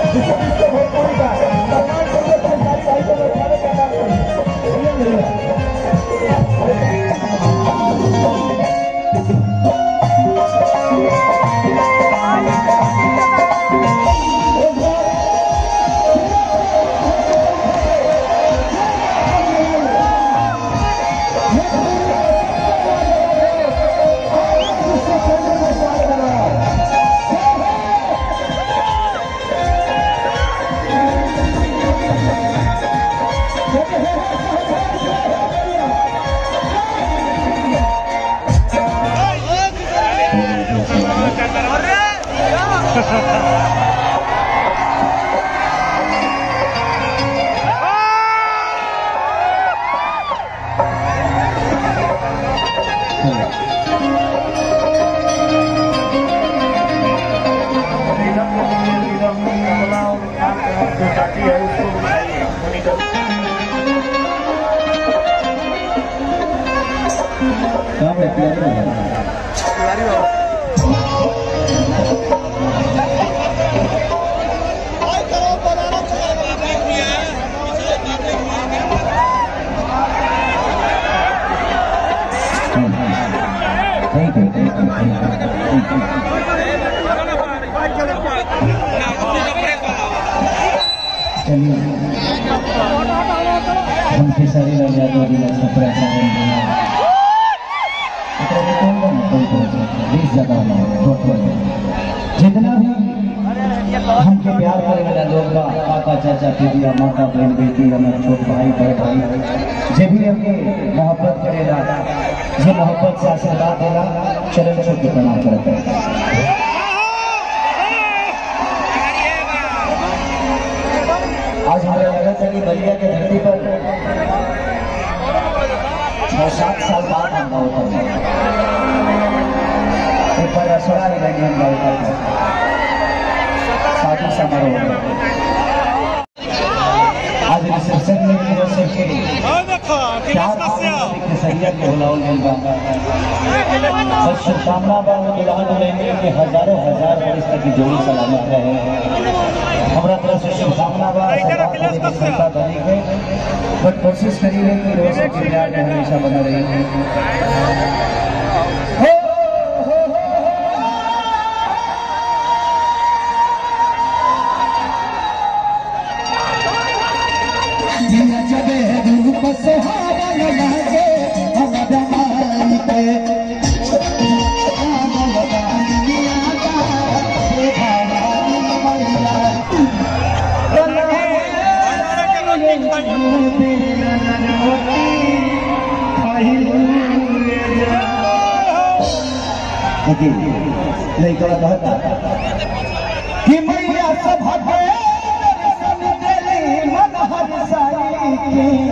हमके सारी लड़ियाँ जितना भी हमके प्यार करे वाला लोग बा, काका चाचा दीदिया माता बहन बेटी हमारे छोट भाई बड़े भाई जे भी हमके मोहब्बत करेला, जे मोहब्बत से आशीर्वाद देला, चरण छू के प्रणाम करते हैं। आज हमें लगा था कि बलिया के धरती पर 6-7 साल बाद हम गाँव पर एक बार असरा ही लगी हम गाँव पर शादी समारोह आज रिसेप्शन में केसरिया के बुलावल बस शुभकामना के हजारों हजार वर्ष तक की जोड़ी सलामत रहे। हमारा तरफ से शुभकामना बनी है, बट कोशिश करी है कि रोज की याद हमेशा बना रही है। नहीं कहता कि मैया सब मन हर साई